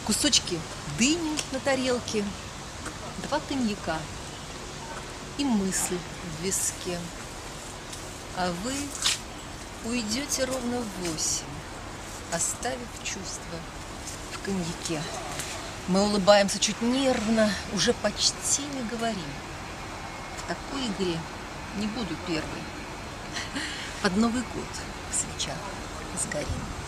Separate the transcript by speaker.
Speaker 1: кусочки дыни на тарелке, 2 коньяка и мысль в виске. А вы уйдете ровно в 8, оставив чувства в коньяке. Мы улыбаемся чуть нервно, уже почти не говорим. В такой игре не буду первой. Под Новый год в свечах сгорим.